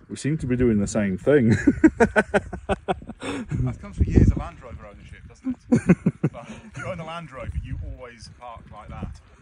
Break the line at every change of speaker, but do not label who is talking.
We seem to be doing the same thing.
That comes from years of Landrover ownership, doesn't it? But if you own a Landrover, you always park like that.